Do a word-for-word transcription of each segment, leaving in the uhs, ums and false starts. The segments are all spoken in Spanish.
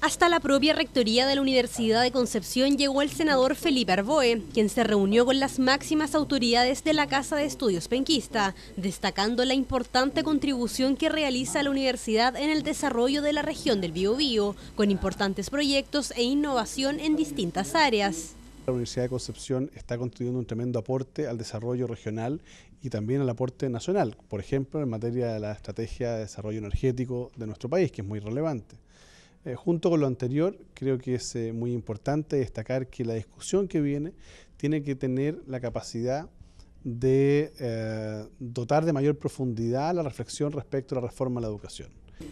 Hasta la propia rectoría de la Universidad de Concepción llegó el senador Felipe Arboe, quien se reunió con las máximas autoridades de la Casa de Estudios Penquista, destacando la importante contribución que realiza la universidad en el desarrollo de la región del Biobío, con importantes proyectos e innovación en distintas áreas. La Universidad de Concepción está contribuyendo un tremendo aporte al desarrollo regional y también al aporte nacional, por ejemplo, en materia de la estrategia de desarrollo energético de nuestro país, que es muy relevante. Eh, junto con lo anterior, creo que es eh, muy importante destacar que la discusión que viene tiene que tener la capacidad de eh, dotar de mayor profundidad la reflexión respecto a la reforma a la educación.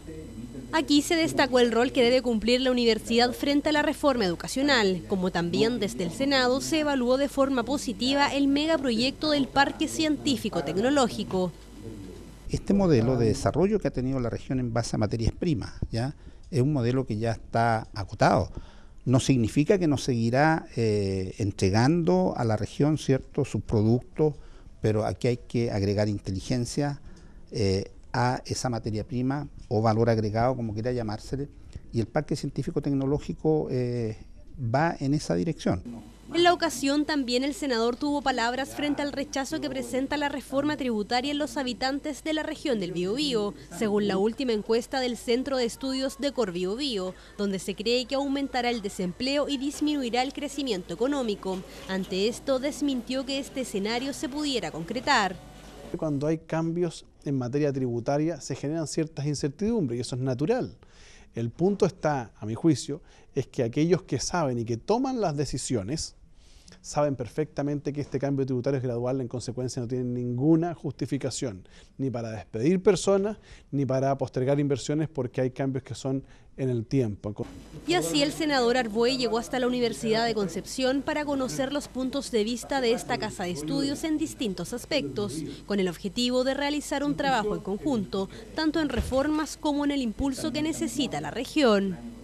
Aquí se destacó el rol que debe cumplir la universidad frente a la reforma educacional, como también desde el Senado se evaluó de forma positiva el megaproyecto del Parque Científico Tecnológico. Este modelo de desarrollo que ha tenido la región en base a materias primas, ¿ya? Es un modelo que ya está acotado. No significa que nos seguirá eh, entregando a la región, ¿cierto?, sus productos, pero aquí hay que agregar inteligencia eh, a esa materia prima o valor agregado, como quiera llamársele, y el Parque Científico Tecnológico eh, va en esa dirección. En la ocasión también el senador tuvo palabras frente al rechazo que presenta la reforma tributaria en los habitantes de la región del Biobío, según la última encuesta del Centro de Estudios de Corbiobío, donde se cree que aumentará el desempleo y disminuirá el crecimiento económico. Ante esto desmintió que este escenario se pudiera concretar. Cuando hay cambios en materia tributaria se generan ciertas incertidumbres y eso es natural. El punto está, a mi juicio, es que aquellos que saben y que toman las decisiones saben perfectamente que este cambio tributario es gradual, en consecuencia no tienen ninguna justificación, ni para despedir personas, ni para postergar inversiones porque hay cambios que son en el tiempo. Y así el senador Arboe llegó hasta la Universidad de Concepción para conocer los puntos de vista de esta casa de estudios en distintos aspectos, con el objetivo de realizar un trabajo en conjunto, tanto en reformas como en el impulso que necesita la región.